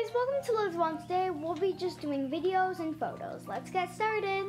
guys, welcome to Liz One. Today we'll be just doing videos and photos. Let's get started.